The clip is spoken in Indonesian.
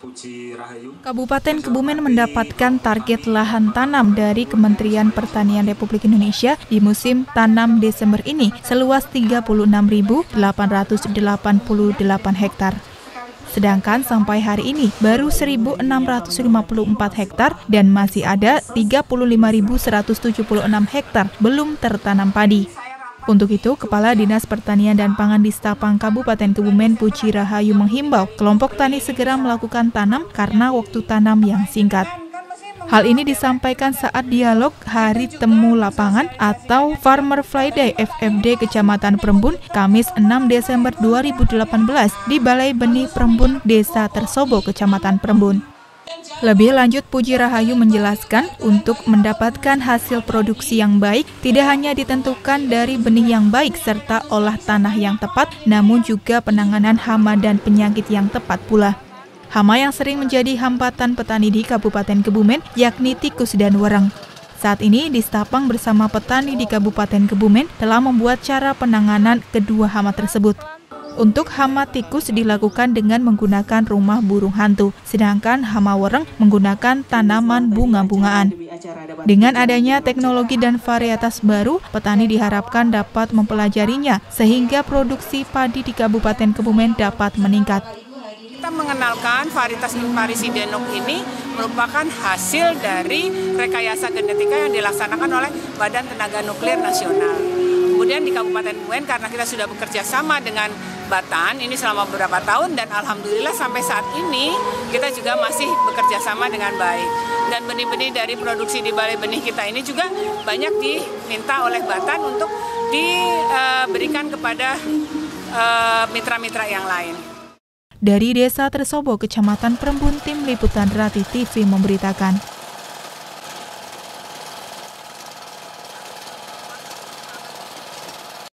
Kabupaten Kebumen mendapatkan target lahan tanam dari Kementerian Pertanian Republik Indonesia di musim tanam Desember ini seluas 36.888 hektar. Sedangkan sampai hari ini baru 1.654 hektar dan masih ada 35.176 hektar belum tertanam padi. Untuk itu, Kepala Dinas Pertanian dan Pangan Distapang Kabupaten Kebumen Puji Rahayu menghimbau kelompok tani segera melakukan tanam karena waktu tanam yang singkat. Hal ini disampaikan saat dialog Hari Temu Lapangan atau Farmer Friday FFD Kecamatan Perembun, Kamis 6 Desember 2018 di Balai Benih Perembun, Desa Tersobo, Kecamatan Perembun. Lebih lanjut, Puji Rahayu menjelaskan untuk mendapatkan hasil produksi yang baik tidak hanya ditentukan dari benih yang baik serta olah tanah yang tepat, namun juga penanganan hama dan penyakit yang tepat pula. Hama yang sering menjadi hambatan petani di Kabupaten Kebumen yakni tikus dan wereng. Saat ini, Distapang bersama petani di Kabupaten Kebumen telah membuat cara penanganan kedua hama tersebut. Untuk hama tikus dilakukan dengan menggunakan rumah burung hantu, sedangkan hama wereng menggunakan tanaman bunga-bungaan. Dengan adanya teknologi dan varietas baru, petani diharapkan dapat mempelajarinya sehingga produksi padi di Kabupaten Kebumen dapat meningkat. Kita mengenalkan varietas Imparisidenum ini merupakan hasil dari rekayasa genetika yang dilaksanakan oleh Badan Tenaga Nuklir Nasional. Kemudian di Kabupaten Kebumen, karena kita sudah bekerja sama dengan Batan ini selama beberapa tahun dan alhamdulillah sampai saat ini kita juga masih bekerja sama dengan baik. Dan benih-benih dari produksi di Balai Benih kita ini juga banyak diminta oleh Batan untuk diberikan kepada mitra-mitra yang lain. Dari Desa Tersobo, Kecamatan Perembun, Tim Liputan Rati TV memberitakan.